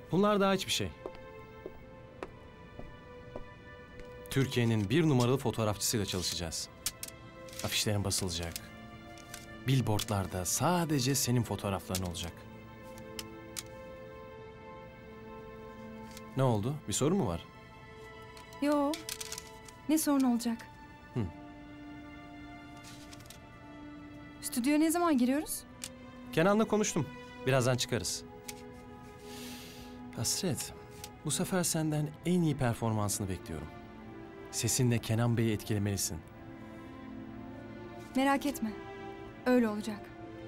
Bunlar daha hiçbir şey. Türkiye'nin 1 numaralı fotoğrafçısıyla çalışacağız. Afişlerin basılacak. Billboardlarda sadece senin fotoğrafların olacak. Ne oldu? Bir sorun mu var? Yo. Ne sorun olacak? Stüdyoya ne zaman giriyoruz? Kenan'la konuştum. Birazdan çıkarız. Hasret, bu sefer senden en iyi performansını bekliyorum. Sesinle Kenan Bey'i etkilemelisin. Merak etme. Öyle olacak.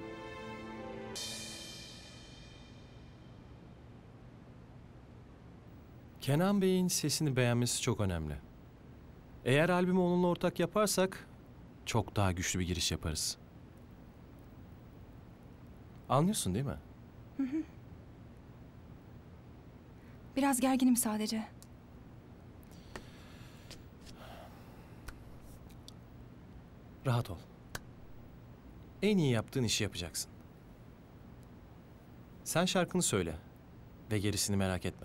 Kenan Bey'in sesini beğenmesi çok önemli. Eğer albümü onunla ortak yaparsak çok daha güçlü bir giriş yaparız. Anlıyorsun değil mi? Biraz gerginim sadece. Rahat ol. En iyi yaptığın işi yapacaksın. Sen şarkını söyle ve gerisini merak etme.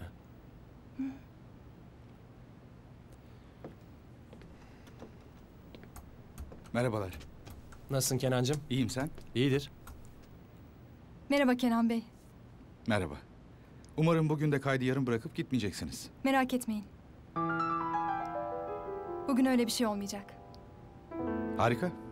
Merhabalar. Nasılsın Kenancığım? İyiyim, sen? İyidir. Merhaba Kenan Bey. Merhaba. Umarım bugün de kaydı yarım bırakıp gitmeyeceksiniz. Merak etmeyin. Bugün öyle bir şey olmayacak. Harika.